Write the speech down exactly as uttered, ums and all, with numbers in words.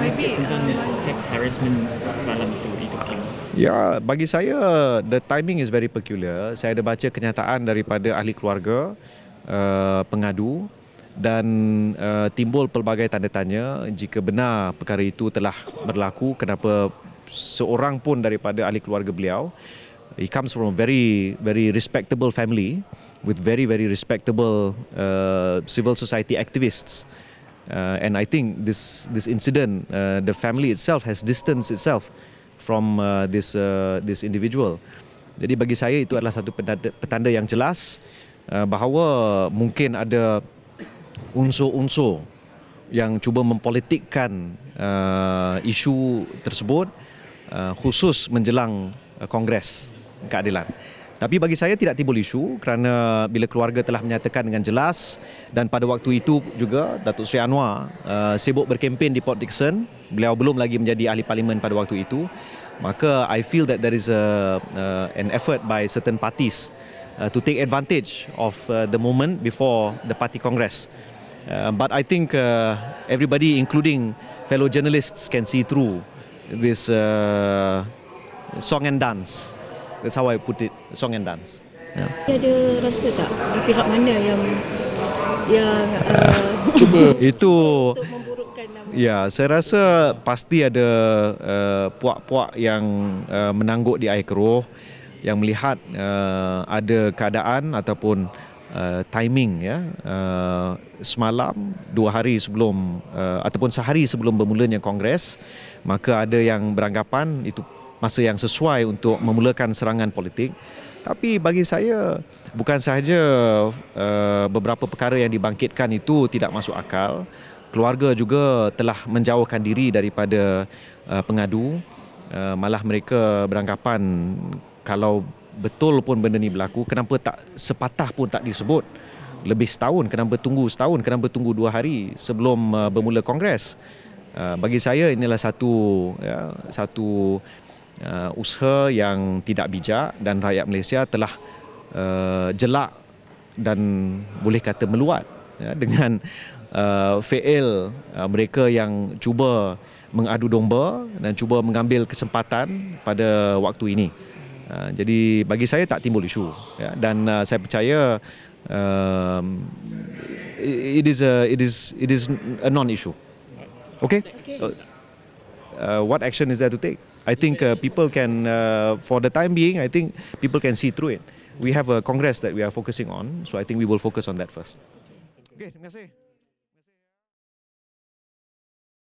sikit tentang sex harassment semalam itu di Tokyo. Ya, bagi saya the timing is very peculiar. Saya ada baca kenyataan daripada ahli keluarga uh, pengadu dan uh, timbul pelbagai tanda tanya jika benar perkara itu telah berlaku, kenapa seorang pun daripada ahli keluarga beliau, he comes from a very very respectable family with very very respectable uh, civil society activists. Uh, and I think this this incident, uh, the family itself has distanced itself from uh, this uh, this individual. Jadi bagi saya itu adalah satu petanda, petanda yang jelas uh, bahawa mungkin ada unsur-unsur yang cuba mempolitikkan uh, isu tersebut uh, khusus menjelang uh, Kongres Keadilan. Tapi bagi saya tidak timbul isu kerana bila keluarga telah menyatakan dengan jelas, dan pada waktu itu juga Datuk Seri Anwar uh, sibuk berkempen di Port Dickson, beliau belum lagi menjadi ahli parlimen pada waktu itu, maka I feel that there is a uh, an effort by certain parties uh, to take advantage of uh, the moment before the party congress. Uh, but I think uh, everybody, including fellow journalists, can see through this uh, song and dance. That's how I put it, song and dance. Yeah. Ada rasa tak di pihak mana yang yang uh, cuba itu untuk memburukkan nama? Ya, saya rasa pasti ada uh, puak-puak yang uh, menangguk di air keruh, yang melihat uh, ada keadaan ataupun uh, timing ya uh, semalam dua hari sebelum uh, ataupun sehari sebelum bermulanya kongres, maka ada yang beranggapan itu masa yang sesuai untuk memulakan serangan politik. Tapi bagi saya bukan sahaja uh, beberapa perkara yang dibangkitkan itu tidak masuk akal, keluarga juga telah menjauhkan diri daripada uh, pengadu. Uh, malah mereka beranggapan kalau betul pun benda ni berlaku, kenapa tak sepatah pun tak disebut lebih setahun, kenapa tunggu setahun, kenapa tunggu dua hari sebelum uh, bermula kongres. Uh, bagi saya inilah satu ya, satu Uh, usaha yang tidak bijak, dan rakyat Malaysia telah uh, jelak dan boleh kata meluat ya, dengan uh, fail uh, mereka yang cuba mengadu domba dan cuba mengambil kesempatan pada waktu ini. Uh, jadi bagi saya tak timbul isu ya, dan uh, saya percaya um, it is a it is it is a non-issue. Okay. So, uh, what action is there to take? I think uh, people can, uh, for the time being, I think people can see through it. We have a congress that we are focusing on, so I think we will focus on that first. Okay, terima kasih.